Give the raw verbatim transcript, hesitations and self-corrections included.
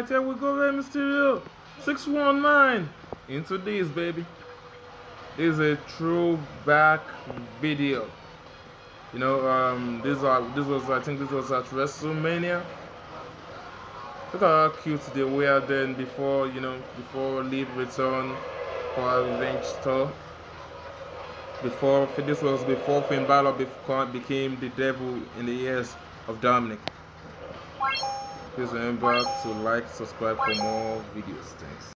Alright, here we go, Rey Mysterio. six one nine. Into this, baby. This is a throwback video. You know, um, this are this was I think this was at WrestleMania. Look at how cute they were then before, you know, before Lead Return for a revenge tour. Before this was before Finn Balor became the devil in the ears of Dominik. Please remember to like, subscribe for more videos. Thanks.